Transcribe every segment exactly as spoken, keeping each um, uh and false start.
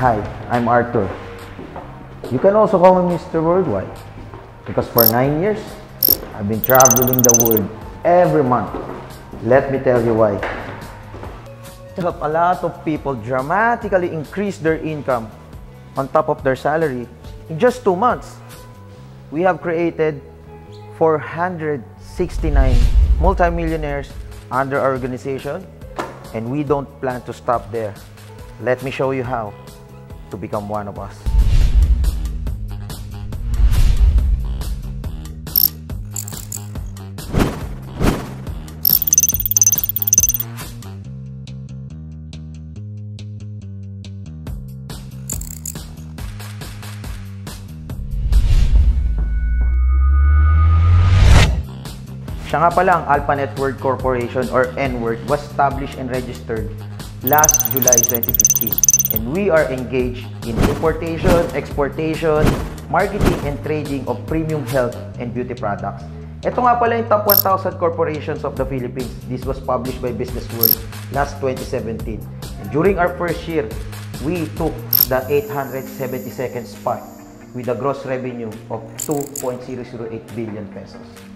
Hi, I'm Arthur. You can also call me Mister Worldwide because for nine years, I've been traveling the world every month. Let me tell you why. A lot of people dramatically increase their income on top of their salary in just two months. We have created four hundred sixty-nine multimillionaires under our organization, and we don't plan to stop there. Let me show you how to become one of us. Siya nga pala, ang Alpha Network Corporation or NWorld was established and registered last July twenty fifteen. And we are engaged in importation, exportation, marketing, and trading of premium health and beauty products. Ito nga pala yung top one thousand corporations of the Philippines. This was published by Business World last twenty seventeen. And during our first year, we took the eight hundred seventy-second spot with a gross revenue of two point zero zero eight billion pesos.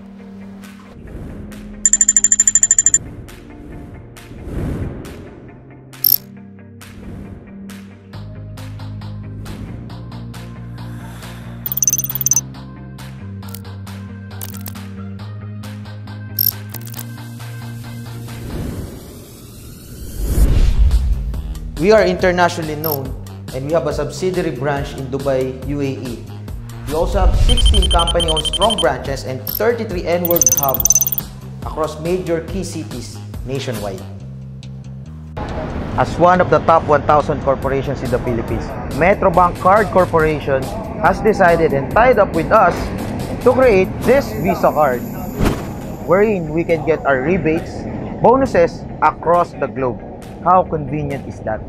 We are internationally known, and we have a subsidiary branch in Dubai, U A E. We also have sixteen company-owned strong branches and thirty-three NWorld hubs across major key cities nationwide. As one of the top one thousand corporations in the Philippines, Metrobank Card Corporation has decided and tied up with us to create this Visa card, wherein we can get our rebates, bonuses across the globe. How convenient is that?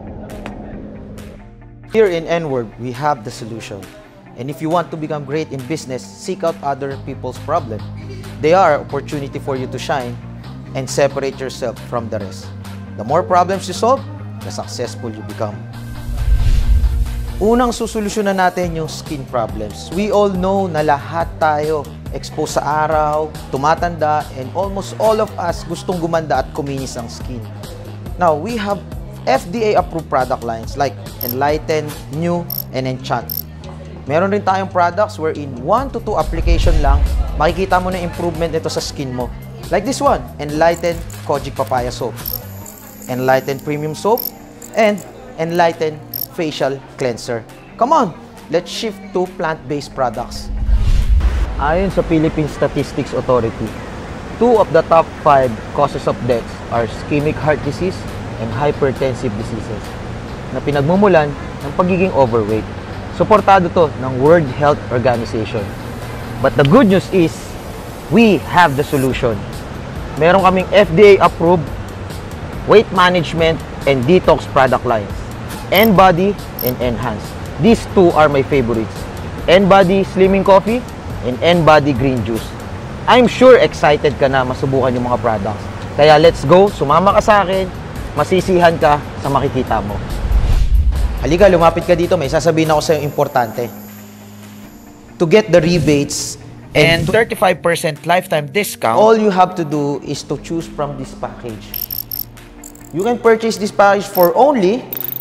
Here in NWorld, we have the solution. And if you want to become great in business, seek out other people's problems. They are an opportunity for you to shine and separate yourself from the rest. The more problems you solve, the successful you become. Unang susolusyonan natin yung skin problems. We all know na lahat tayo exposed sa araw, tumatanda, and almost all of us gustong gumanda at kuminis ang skin. Now, we have F D A-approved product lines like Nlighten, New, and Enchant. Meron rin tayong products wherein one to two application lang, makikita mo na improvement ito sa skin mo. Like this one, Nlighten Kojic Papaya Soap, Nlighten Premium Soap, and Nlighten Facial Cleanser. Come on, let's shift to plant-based products. Ayon sa Philippine Statistics Authority, two of the top five causes of death are ischemic heart disease and hypertensive diseases na pinagmumulan ng pagiging overweight. Suportado to ng World Health Organization. But the good news is, we have the solution. Meron kaming F D A-approved weight management and detox product lines, N-Body and Enhance. These two are my favorites, N-Body Slimming Coffee and N-Body Green Juice. I'm sure excited ka na masubukan yung mga products. Kaya let's go, sumama ka sa akin, masisihan ka sa makikita mo. Halika, lumapit ka dito, may sasabihin ako sa iyo importante. To get the rebates and thirty-five percent lifetime discount, all you have to do is to choose from this package. You can purchase this package for only,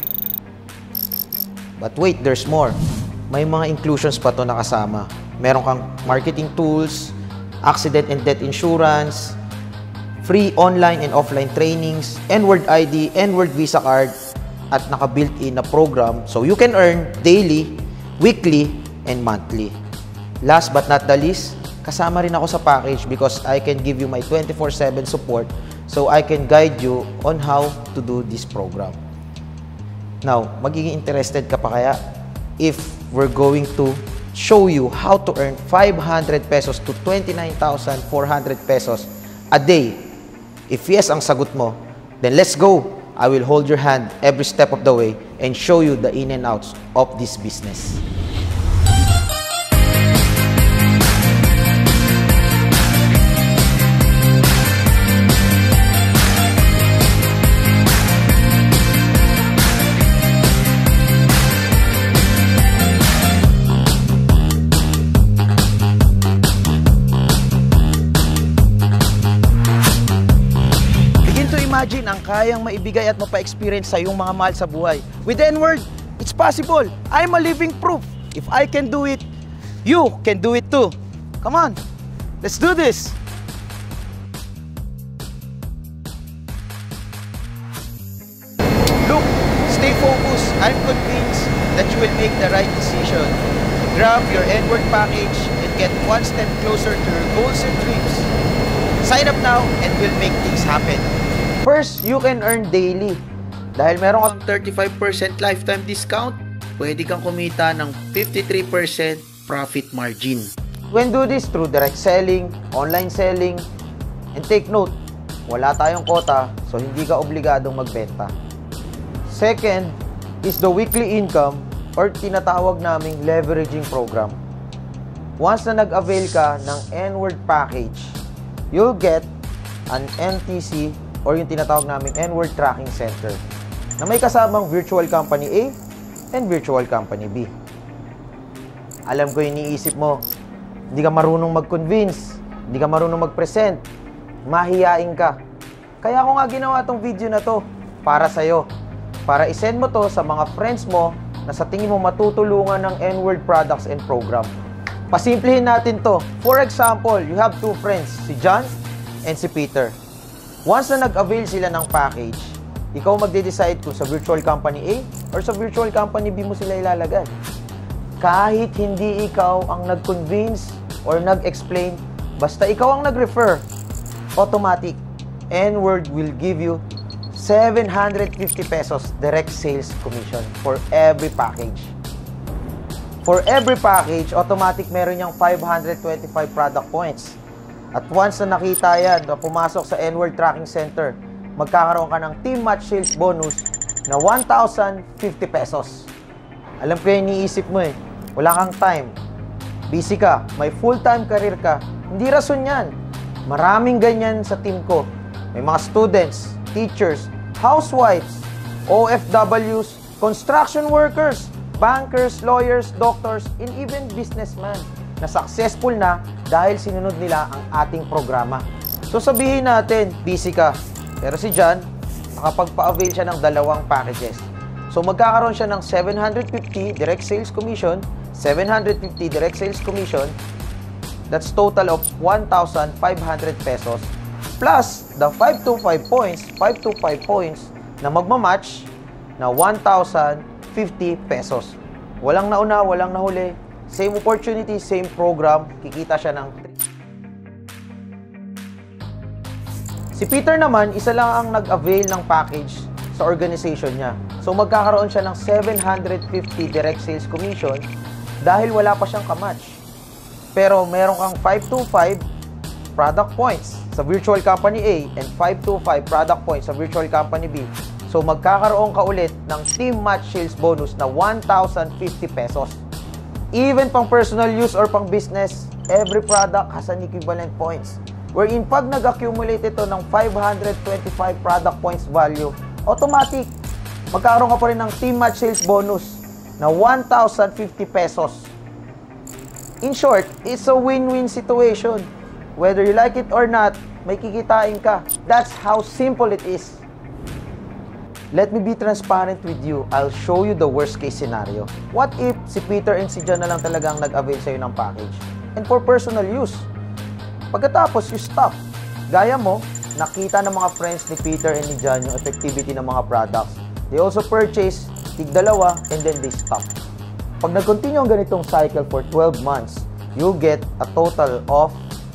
but wait, there's more. May mga inclusions pa to nakasama. Meron kang marketing tools, accident and death insurance, free online and offline trainings, NWorld I D, NWorld Visa card, at naka-built-in na program so you can earn daily, weekly, and monthly. Last but not the least, kasama rin ako sa package because I can give you my twenty-four seven support so I can guide you on how to do this program. Now, magiging interested ka pa kaya if we're going to show you how to earn five hundred pesos to twenty-nine thousand four hundred pesos a day? If yes ang sagot mo, then let's go. I will hold your hand every step of the way and show you the in and outs of this business. din ang kayang maibigay at mapa-experience sa iyong mga mahal sa buhay. With NWorld, it's possible. I'm a living proof. If I can do it, you can do it too. Come on, let's do this. Look, stay focused. I'm convinced that you will make the right decision. Grab your NWorld package and get one step closer to your goals and dreams. Sign up now and we'll make things happen. First, you can earn daily. Dahil meron kang thirty-five percent lifetime discount, pwede kang kumita ng fifty-three percent profit margin. You can do this through direct selling, online selling, and take note, wala tayong quota, so hindi ka obligadong magbenta. Second is the weekly income or tinatawag naming leveraging program. Once na nag-avail ka ng NWorld package, you'll get an N T C or yung tinatawag naming NWorld Tracking Center na may kasamang virtual company A and virtual company B. Alam ko yung iniisip mo, hindi ka marunong mag-convince, hindi ka marunong mag-present, mahiyain ka. Kaya ako nga ginawa tong video na to para sa'yo. Para isend mo to sa mga friends mo na sa tingin mo matutulungan ng NWorld products and program. Pasimplihin natin to. For example, you have two friends, si John and si Peter. Once na nag-avail sila ng package, ikaw magde-decide kung sa virtual company A or sa virtual company B mo sila ilalagay. Kahit hindi ikaw ang nag-convince or nag-explain, basta ikaw ang nag-refer, automatic, NWorld will give you seven hundred fifty pesos direct sales commission for every package. For every package, automatic meron niyang five hundred twenty-five product points. At once na nakita yan, na pumasok sa NWorld Tracking Center, magkakaroon ka ng team match sales bonus na one thousand fifty pesos. Alam ko yung iniisip mo eh, wala kang time. Busy ka, may full-time career ka. Hindi rason yan. Maraming ganyan sa team ko. May mga students, teachers, housewives, O F Ws, construction workers, bankers, lawyers, doctors, and even businessmen na successful na dahil sinunod nila ang ating programa. So sabihin natin, busy ka. Pero si John, nakapagpa-avail siya ng dalawang packages. So magkakaroon siya ng seven hundred fifty direct sales commission, seven hundred fifty direct sales commission, that's total of one thousand five hundred pesos. Plus, the five twenty-five points, five twenty-five points na magmamatch na one thousand fifty pesos. Walang nauna, walang nahuli. Same opportunity, same program. Kikita siya ng... Si Peter naman, isa lang ang nag-avail ng package sa organization niya. So, magkakaroon siya ng seven hundred fifty direct sales commission dahil wala pa siyang kamatch. Pero, meron kang five twenty-five product points sa virtual company A and five twenty-five product points sa virtual company B. So, magkakaroon ka ulit ng team match sales bonus na one thousand fifty pesos. Even pang personal use or pang business, every product has an equivalent points. Wherein pag nag-accumulate ito ng five hundred twenty-five product points value, automatic, magkakaroon ka pa rin ng team match sales bonus na one thousand fifty pesos. In short, it's a win-win situation. Whether you like it or not, may kikitain ka. That's how simple it is. Let me be transparent with you. I'll show you the worst case scenario. What if si Peter and si John na lang talagang nag-avail sa'yo ng package? And for personal use. Pagkatapos, you stop. Gaya mo, nakita ng mga friends ni Peter and ni John yung effectivity ng mga products. They also purchase, tig dalawa, and then they stop. Pag nag-continue ang ganitong cycle for twelve months, you'll get a total of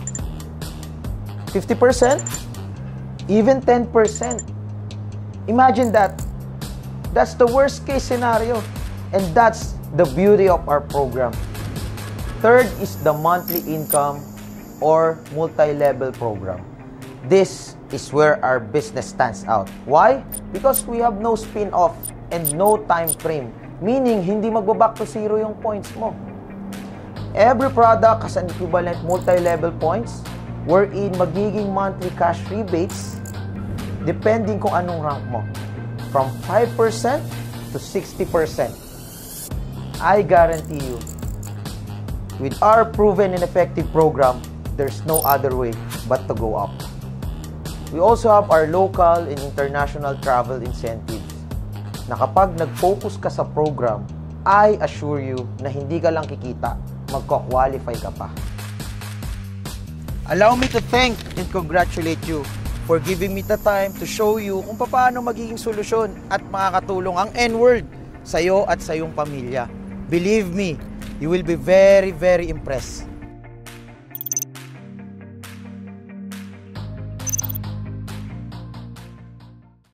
fifty percent, even ten percent. Imagine that. That's the worst case scenario. And that's the beauty of our program. Third is the monthly income or multi-level program. This is where our business stands out. Why? Because we have no spin-off and no time frame. Meaning, hindi magbaback to zero yung points mo. Every product has an equivalent multi-level points wherein magiging monthly cash rebates depending kung anong rank mo. From five percent to sixty percent. I guarantee you, with our proven and effective program, there's no other way but to go up. We also have our local and international travel incentives na kapag nag-focus ka sa program, I assure you na hindi ka lang kikita, magko-qualify ka pa. Allow me to thank and congratulate you for giving me the time to show you kung paano magiging solusyon at makakatulong ang NWorld sa iyo at sa iyong pamilya. Believe me, you will be very, very impressed.